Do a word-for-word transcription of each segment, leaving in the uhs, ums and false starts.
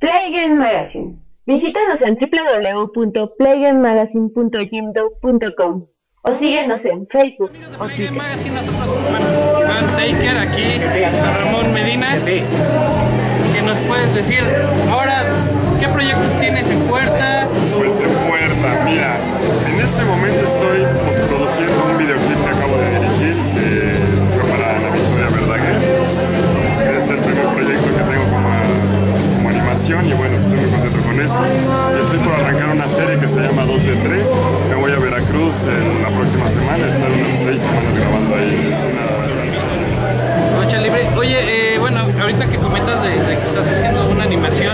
Play Game Magazine. Visítanos en w w w punto play game magazine punto jimdo punto com o síguenos en Facebook o Play Game Twitter. Magazine, nosotros, bueno, Van Taker, aquí, Ramón Medina, que nos puedes decir ahora qué proyectos tienes en puerta. Pues en puerta, mira, en este momento estoy produciendo un videoclip que acabo de dirigir, que fue para la Victoria Verdaguer. Este es el primer proyecto que tengo como, como animación y bueno, estoy muy contento con eso. Y estoy por arrancar una serie que se llama dos de tres. Me voy a Veracruz en la próxima semana, estar unas seis semanas grabando ahí. Es una... Lucha libre. Oye, eh, bueno, ahorita que comentas de, de que estás haciendo una animación,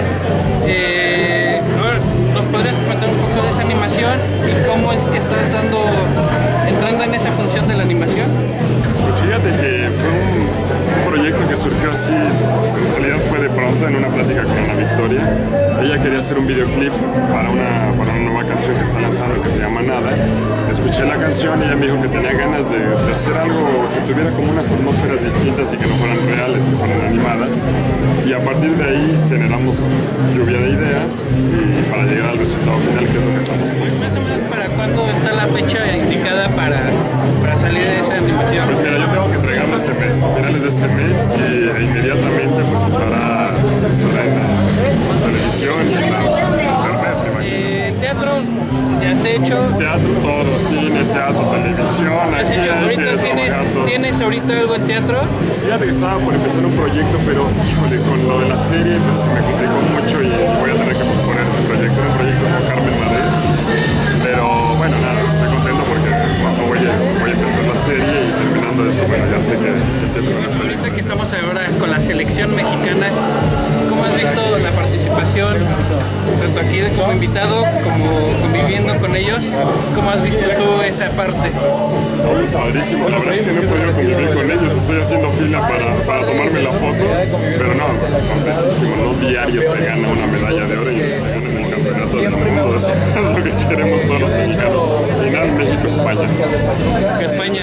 eh, a ver, ¿nos podrías comentar un poco de esa animación y cómo es que estás dando, entrando en esa función de la animación? Pues fíjate que fue un, un proyecto que surgió así, en realidad fue de pronto en una plática con Ana Victoria. Ella quería hacer un videoclip para una, para una nueva canción que está lanzando que se llama Nada. Escuché la canción y ella me dijo que tenía ganas de, de hacer algo que tuviera como unas atmósferas distintas y que no fueran reales, que fueran animadas. Y a partir de ahí generamos lluvia de ideas y para llegar al resultado final, que es lo que estamos buscando. Más o menos, ¿para cuándo está la fecha indicada para, para salir de esa animación? Pues mira, yo tengo que entregarlo este mes, a finales de este mes, y e inmediatamente pues estará, estará en la televisión y en la internet, me imagino. Eh, ¿Teatro ya has hecho? Teatro, todo, cine, teatro, televisión, ¿Has aquí hecho? hay ¿Ahorita que tienes, trabajar todo. tienes ahorita algo en teatro? Fíjate que estaba por empezar un proyecto, pero híjole, con lo de la serie pues se me complicó mucho y voy a tener que posponer ese proyecto, era un proyecto con Carmen Madrid. Pero bueno, nada, estoy contento porque cuando voy a, voy a empezar la serie y terminando eso, bueno, ya sé que, que empiezo con el proyecto. Ahorita que estamos ahora con la selección mexicana, ¿cómo has visto la participación, tanto aquí como invitado, como conviviendo con ellos? ¿Cómo has visto tú esa parte? No, pues padrísimo, la verdad es que no he podido convivir con ellos, estoy haciendo fila para, para tomarme la foto, pero no, contentísimo, no diario se gana una medalla de oro y se gana en el campeonato del mundo, eso es lo que queremos todos los mexicanos. Final México-España. España,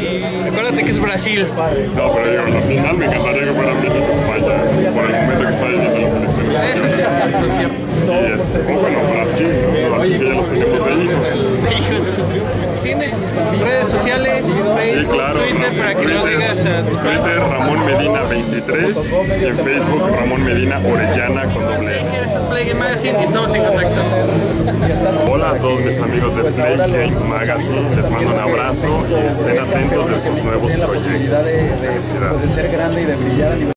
y acuérdate que es Brasil. No, pero digo, la final me encantaría que fuera México-España, por el momento que está viviendo las elecciones. Eso sí es cierto, es cierto. Y este, pues, bueno, Brasil, ¿no? Que ya los tenemos de hijos. Hijos, ¿tienes redes sociales? Facebook, Sí, claro. Twitter, para que nos Twitter, digas a tus fans? Twitter Ramón Medina veintitrés y en Facebook Ramón Medina Orellana con doble E. Esto es Play Game Magazine y estamos en contacto. Hola a todos mis amigos de Play Game Magazine, les mando un abrazo y estén atentos de sus nuevos proyectos. Felicidades.